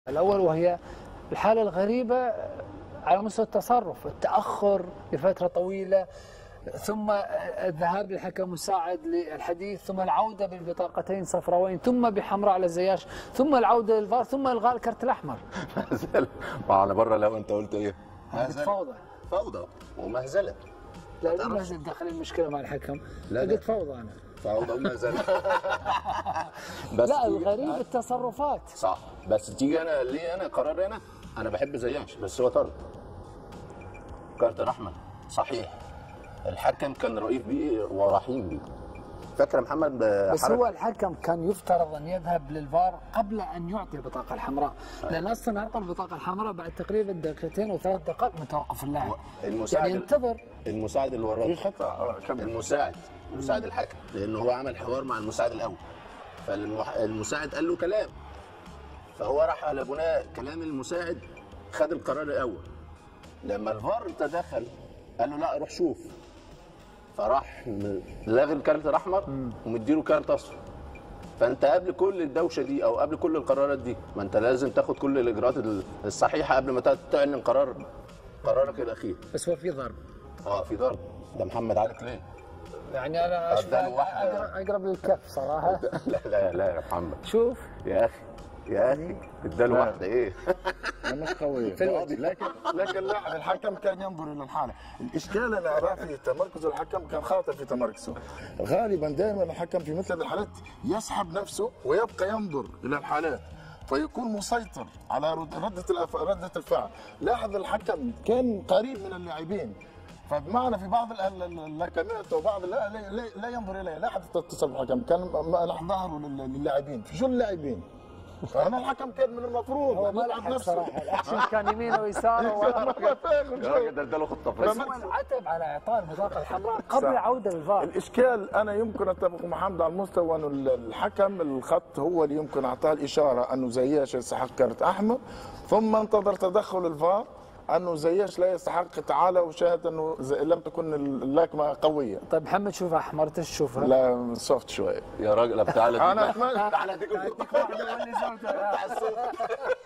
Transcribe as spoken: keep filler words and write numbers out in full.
الأول وهي الحالة الغريبة على مستوى التصرف، التأخر لفترة طويلة، ثم الذهاب للحكم مساعد للحديث، ثم العودة بالبطاقتين صفراوين، ثم بحمراء على الزياش، ثم العودة للفار، ثم إلغاء الكرت الأحمر. مهزلة. على بره لو أنت قلت إيه؟ مهزلة. فوضى. فوضى ومهزلة. لا لا مهزلة داخل المشكلة مع الحكم. لا قلت فوضى أنا. فوضى ومهزلة. بس لا الغريب التصرفات. صح، بس تيجي أنا ليه أنا قرار أنا؟ أنا بحب زياش بس هو طرد. كارت الأحمر صحيح. الحكم كان رئيف بيه ورحيم بيه. فاكر محمد بس هو الحكم كان يفترض ان يذهب للفار قبل ان يعطي البطاقه الحمراء، لان اصلا اعطى البطاقه الحمراء بعد تقريبا دقيقتين وثلاث دقائق من توقف اللاعب. المساعد يعني ينتظر المساعد اللي وراه المساعد مساعد الحكم، لانه هو عمل حوار مع المساعد الاول، فالمساعد قال له كلام، فهو راح على بناء كلام المساعد خد القرار الاول. لما الفار تدخل قال له لا روح شوف، فراح لاغي الكارت الاحمر ومديله كارت اصفر. فانت قبل كل الدوشه دي او قبل كل القرارات دي، ما انت لازم تاخد كل الاجراءات الصحيحه قبل ما تعلن قرار قرارك الاخير. بس هو في ضرب. اه في ضرب. ده محمد عارف ليه؟ يعني انا اشوف اقرب للكف صراحه. لا لا لا يا محمد. شوف يا اخي يا اخي اداله واحده ايه؟ مش قويه لكن لكن لاحظ الحكم كان ينظر الى الحاله، الاشكال انا اراه في تمركز الحكم كان خاطئ في تمركزه، غالبا دائما الحكم في مثل هذه الحالات يسحب نفسه ويبقى ينظر الى الحالات فيكون مسيطر على رده رده الفعل، لاحظ الحكم كان قريب من اللاعبين، فبمعنى في بعض اللكمات وبعض لا, لا, لا ينظر اليه، لاحظ تصرف الحكم كان ظهره للاعبين، في شو اللاعبين؟ فهنا الحكم كان من المفروض هو ما لحق صراحه، الاكشن كان يمينه ويساره الراجل ده اداله خطه. بس هو انعتب على اعطاء البطاقه الحمراء قبل العوده للفار. الاشكال انا يمكن اتفق مع محمد على المستوى انه الحكم الخط هو اللي يمكن اعطاه الاشاره انه زياش يستحق كرت احمر، ثم انتظر تدخل الفار انه زياش لا يستحق، تعالى وشاهد انه لم تكن اللكمه قويه. طيب محمد شوفها احمر تشوفها؟ لا سوفت شويه يا راجل تعالى انا تعالى اديك